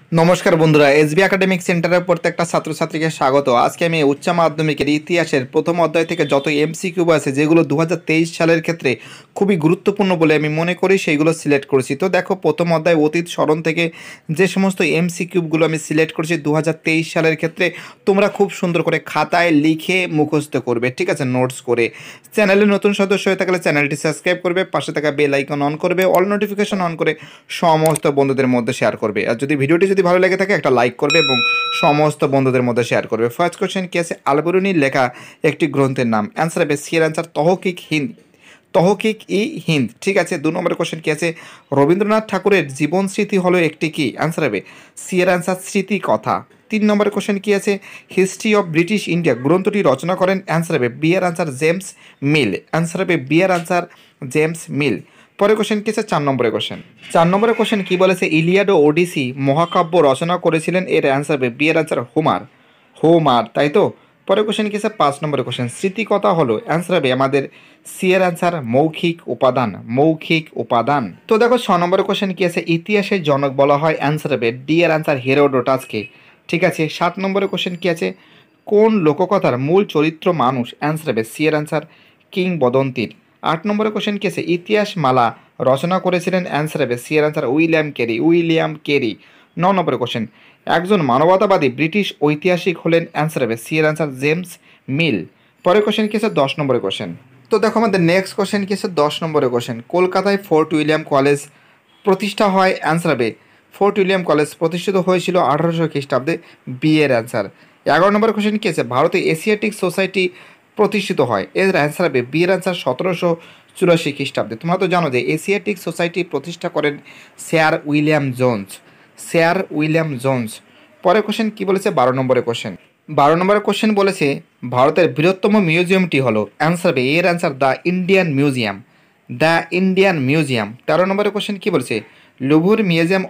নমস্কার বন্ধুরা, SB academic সেন্টারের প্রত্যেকটা ছাত্রছাত্রীকে স্বাগত। আজকে আমি উচ্চ মাধ্যমিকের ইতিহাসের প্রথম অধ্যায় থেকে যত এমসিকিউ আছে যেগুলো 2023 সালের ক্ষেত্রে খুবই গুরুত্বপূর্ণ বলে আমি মনে করি সেইগুলো সিলেক্ট করেছি। তো দেখো, প্রথম অধ্যায় অতীত স্মরণ থেকে যে সমস্ত এমসিকিউগুলো আমি সিলেক্ট করেছি 2023 সালের ক্ষেত্রে তোমরা খুব সুন্দর করে খাতায় লিখে মুখস্থ করবে, ঠিক আছে, নোটস করে। চ্যানেলে নতুন সদস্য হয়ে থাকলে চ্যানেলটি সাবস্ক্রাইব করবে, পাশে থাকা বেল আইকন অন করবে, অল নোটিফিকেশন অন করে সমস্ত বন্ধুদের মধ্যে শেয়ার করবে। আর যদি ভিডিওটি ভালো লেগে থাকে একটা লাইক করবে এবং সমস্ত বন্ধুদের মধ্যে শেয়ার করবে। ফার্স্ট কোশ্চেন কি আছে? আলবরুনির লেখা একটি গ্রন্থের নাম। অ্যান্সার হবে সি এর অ্যান্সার তহকিক ই হিন্দ, ঠিক আছে। 2 নম্বরের কোশ্চেন কি আছে? রবীন্দ্রনাথ ঠাকুরের জীবন স্মৃতি হলো একটি কি? অ্যান্সার হবে সি এর অ্যান্সার স্মৃতি কথা। 3 নম্বরের কোশ্চেন কি আছে? হিস্ট্রি অফ ব্রিটিশ ইন্ডিয়া গ্রন্থটি রচনা করেন। অ্যান্সার হবে বি এর অ্যান্সার জেমস মিল। অ্যান্সার হবে বি এর অ্যান্সার জেমস মিল। পরের কোশ্চেন কি আছে? 4 নম্বরের কোশ্চেন। 4 নম্বরের কোশ্চেন কি বলেছে? ইলিয়াড ও ওডিসি মহাকাব্য রচনা করেছিলেন। এর অ্যান্সার হবে বি এর অ্যান্সার হোমার, তাই তো। পরের কোশ্চেন কি আছে? 5 নম্বরের কোশ্চেন। স্মৃতিকথা হলো, অ্যান্সার হবে আমাদের সি এর অ্যান্সার মৌখিক উপাদান। তো দেখো 6 নম্বরের কোশ্চেন কি আছে? ইতিহাসের জনক বলা হয়। অ্যান্সার হবে ডি এর অ্যান্সার হেরোডোটাসকে, ঠিক আছে। 7 নম্বরের কোশ্চেন কি আছে? কোন লোককথার মূল চরিত্র মানুষ? অ্যান্সার হবে সি এর অ্যান্সার কিংবদন্তির। 8 নম্বরের কোশ্চেন কি আছে? ইতিহাস মালা রচনা করেছিলেন। অ্যান্সার হবে সি এর অ্যান্সার উইলিয়াম কেরি। 9 নম্বরের কোশ্চেন। একজন মানবতাবাদী ব্রিটিশ ঐতিহাসিক হলেন। অ্যান্সার হবে সি এর অ্যান্সার জেমস মিল। পরের কোশ্চেন কি আছে? 10 নম্বরের কোশ্চেন। তো দেখো আমাদের নেক্সট কোশ্চেন কি আছে? 10 নম্বরের কোশ্চেন। কলকাতায় ফোর্ট উইলিয়াম কলেজ প্রতিষ্ঠা হয়। অ্যান্সার হবে ফোর্ট উইলিয়াম কলেজ প্রতিষ্ঠিত হয়েছিল 1800 খ্রিস্টাব্দে, বি এর অ্যান্সার। 11 নম্বরের কোশ্চেন কি আছে? ভারতে এশিয়াটিক সোসাইটি প্রতিষ্ঠিত হয়। এর অ্যান্সার হবে বি এর অ্যান্সার 1784 খ্রিস্টাব্দে। তোমরা তো জানো যে এশিয়াটিক সোসাইটি প্রতিষ্ঠা করেন স্যার উইলিয়াম জোন্স। পরের কোশ্চেন কি বলেছে? 12 নম্বরের কোশ্চেন। 12 নম্বরের কোশ্চেন বলেছে ভারতের বৃহত্তম মিউজিয়ামটি হলো। অ্যান্সার হবে এর অ্যান্সার দ্য ইন্ডিয়ান মিউজিয়াম। 13 নম্বরের কোশ্চেন কি বলেছে? লুভর মিউজিয়াম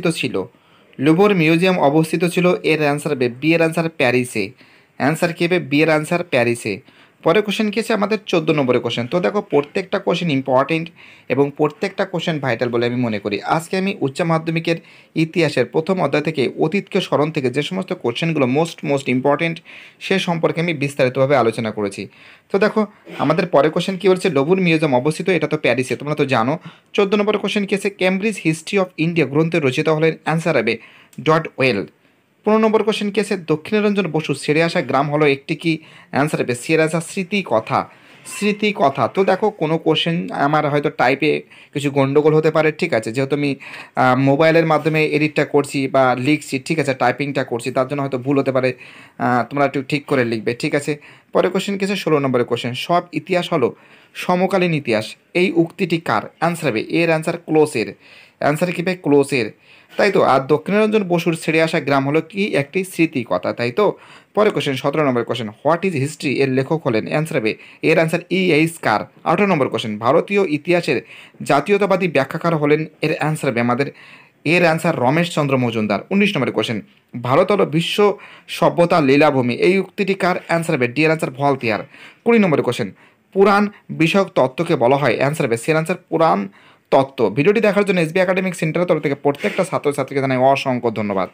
অবস্থিত ছিল। এর অ্যান্সার হবে বি এর অ্যান্সার প্যারিসে। অ্যান্সার কী হবে? বি এর অ্যান্সার প্যারিসে। পরের কোশ্চেন কি আছে? আমাদের 14 নম্বরের কোশ্চেন। তো দেখো প্রত্যেকটা কোশ্চেন ইম্পর্টেন্ট এবং প্রত্যেকটা কোশ্চেন ভাইটাল বলে আমি মনে করি। আজকে আমি উচ্চ মাধ্যমিকের ইতিহাসের প্রথম অধ্যায় থেকে অতীতকে স্মরণ থেকে যে সমস্ত কোশ্চেনগুলো মোস্ট ইম্পর্টেন্ট সে সম্পর্কে আমি বিস্তারিতভাবে আলোচনা করেছি। তো দেখো আমাদের পরের কোশ্চেন কী বলছে? লুভর মিউজিয়াম অবস্থিত, এটা তো প্যারিসে, তোমরা তো জানো। 14 নম্বরের কোশ্চেন কি আছে? কেমব্রিজ হিস্ট্রি অফ ইন্ডিয়া গ্রন্থে রচিত হলেন। অ্যান্সার হবে ডট ওয়েল। 15 নম্বর কোশ্চেন কি আছে? দক্ষিণারঞ্জন বসু ছেড়ে আসা গ্রাম হলো একটি কি? অ্যান্সার হবে সি এর অ্যান্সার স্মৃতিকথা। তো দেখো কোনো কোশ্চেন আমার হয়তো টাইপে কিছু গন্ডগোল হতে পারে, ঠিক আছে, যেহেতু আমি মোবাইলের মাধ্যমে এডিটটা করছি বা লিখছি, ঠিক আছে, টাইপিংটা করছি, তার জন্য হয়তো ভুল হতে পারে, তোমরা একটু ঠিক করে লিখবে, ঠিক আছে। পরের কোশ্চেন কি আছে? 16 নম্বরের কোশ্চেন। সব ইতিহাস হলো সমকালীন ইতিহাস, এই উক্তিটি কার? অ্যান্সার হবে এর অ্যান্সার অ্যান্সার কী ভাই? ক্লোসের, তাই তো। আর দক্ষিণারঞ্জন বসুর ছেড়ে আসা গ্রাম হলো কি? একটি স্মৃতিকথা, তাই তো। পরের কোশ্চেন 17 নম্বর কোশ্চেন। হোয়াট ইজ হিস্ট্রি এর লেখক হলেন। অ্যান্সার হবে এর অ্যান্সার এইচ কার। 18 নম্বর কোশ্চেন। ভারতীয় ইতিহাসের জাতীয়তাবাদী ব্যাখ্যাকার হলেন। এর অ্যান্সার হবে আমাদের এর অ্যান্সার রমেশচন্দ্র মজুমদার। 19 নম্বর কোশ্চেন। ভারত হলো বিশ্ব সভ্যতা লীলাভূমি, এই উক্তিটি কার? অ্যান্সার হবে ডি এর অ্যান্সার ভলতেয়ার। 20 নম্বর কোশ্চেন। পুরাণ বিষয়ক তত্ত্বকে বলা হয়। অ্যান্সার হবে সি এর অ্যান্সার পুরাণ তত্ত্ব। ভিডিওটি দেখার জন্য এসবি একাডেমিক সেন্টারের তরফ থেকে প্রত্যেকটা ছাত্রছাত্রীকে জানাই অসংখ্য ধন্যবাদ।